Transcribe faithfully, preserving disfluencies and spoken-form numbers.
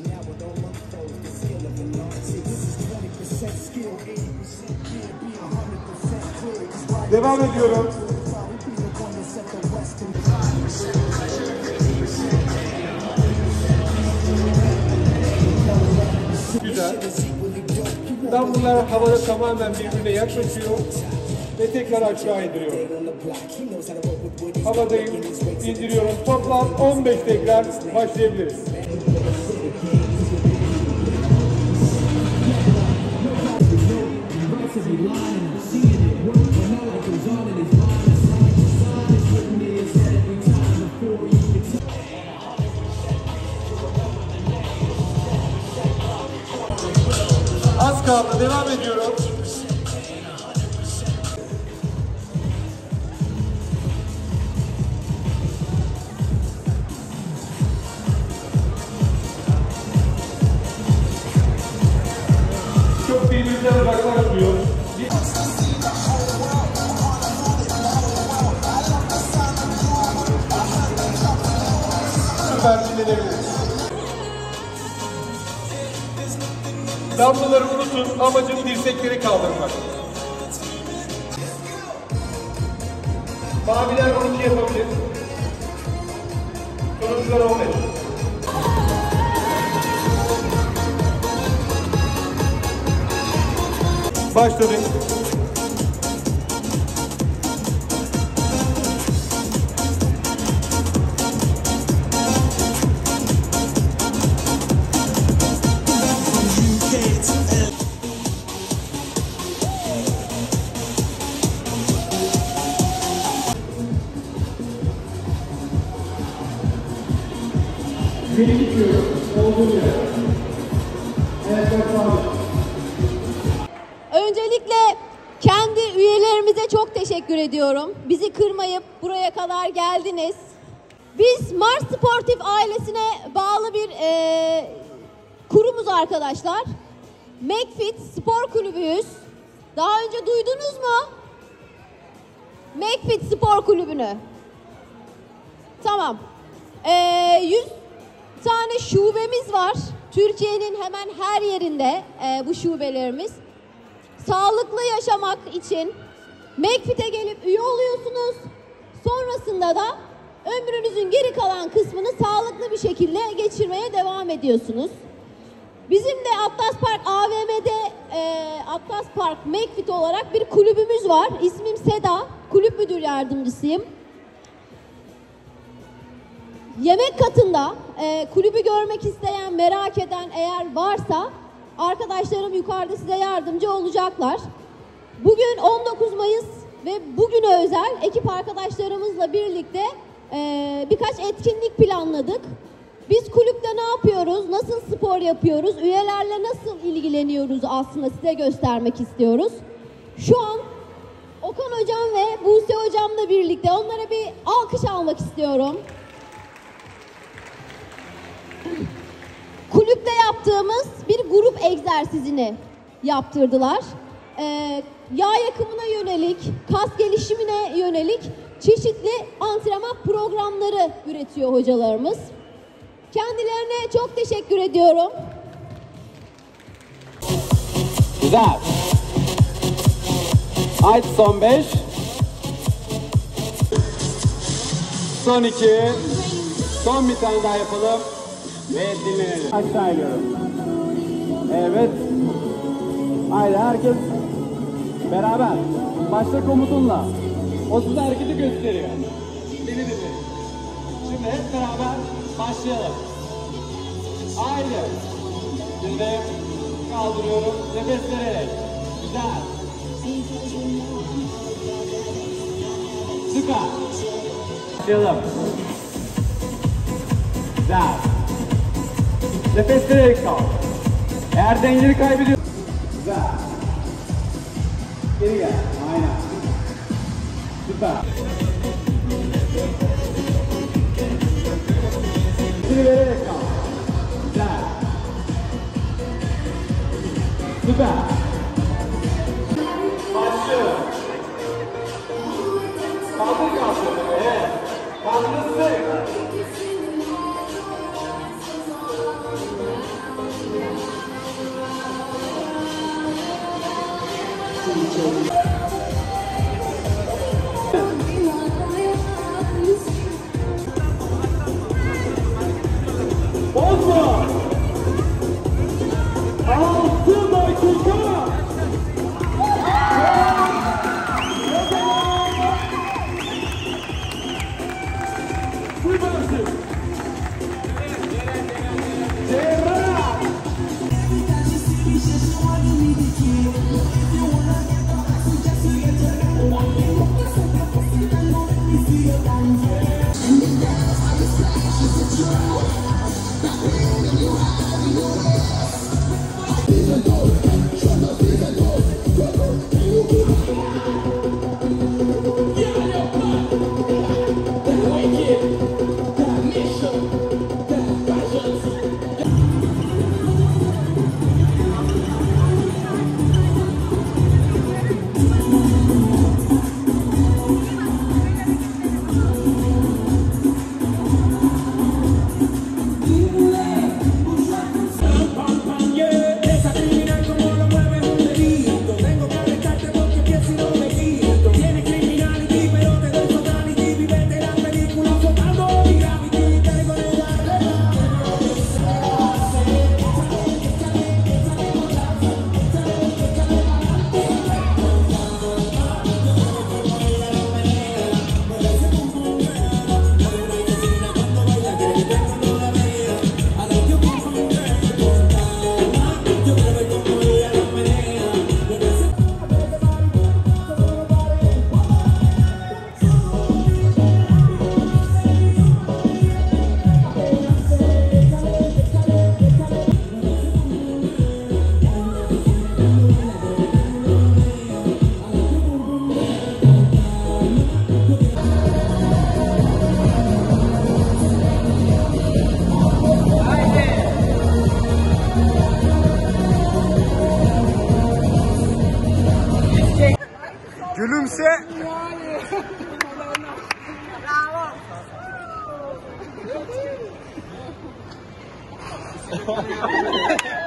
Devam ediyorum. Güzel. Dumbbell'lar havada tamamen birbirine yaklaşıyor ve tekrar aşağı indiriyorum. Havadayım, indiriyorum. Toplam on beş tekrar başlayabiliriz. Az kaldı, devam ediyorum. Çok birbirimizden uzaklaşmıyor. Süper dinlenebiliriz. Damlaları unutun, amacım dirsekleri kaldırmak. Maviler on iki yapabilir. Turuncular on beş. Başladık. Beni gidiyorum. Olduğum yere. Evet, öncelikle kendi üyelerimize çok teşekkür ediyorum. Bizi kırmayıp buraya kadar geldiniz. Biz Mars Sportif ailesine bağlı bir e, kurumuz arkadaşlar. McFit Spor Kulübüyüz. Daha önce duydunuz mu? McFit Spor Kulübü'nü. Tamam. E, yüz tane şubemiz var. Türkiye'nin hemen her yerinde e, bu şubelerimiz. Sağlıklı yaşamak için McFit'e gelip üye oluyorsunuz. Sonrasında da ömrünüzün geri kalan kısmını sağlıklı bir şekilde geçirmeye devam ediyorsunuz. Bizim de Atlas Park A V M'de e, Atlas Park McFit olarak bir kulübümüz var. İsmim Seda, kulüp müdür yardımcısıyım. Yemek katında e, kulübü görmek isteyen, merak eden eğer varsa arkadaşlarım yukarıda size yardımcı olacaklar. Bugün on dokuz Mayıs ve bugüne özel ekip arkadaşlarımızla birlikte e, birkaç etkinlik planladık. Biz kulüpte ne yapıyoruz, nasıl spor yapıyoruz, üyelerle nasıl ilgileniyoruz aslında size göstermek istiyoruz. Şu an Okan Hocam ve Buse Hocam'la birlikte onlara bir alkış almak istiyorum. Kulüpte yaptığımız bir grup egzersizini yaptırdılar. Ee, yağ yakımına yönelik, kas gelişimine yönelik çeşitli antrenman programları üretiyor hocalarımız. Kendilerine çok teşekkür ediyorum. Güzel. Haydi son beş. Son iki. Son bir tane daha yapalım. Ve dinlenelim. Aşağı iniyorum. Evet. Haydi herkes beraber. Başla komutunla. O size hareketi gösteriyor. Beni dinleyin. Şimdi hep beraber başlayalım. Haydi. Şimdi kaldırıyorum. Nefes vererek. Güzel. Süper. Başlayalım. Güzel. Nefes vererek kal. Eğer dengeni kaybediyorsun. Güzel. Geri gel. Aynen. Süper. Nefesini vererek kal. Güzel. Süper. Başlıyor. Kaldır kaldır. Evet. Kaldırın. Bozma. Altı dakika. Süpersin. Ceren. Gülümse. Bravo.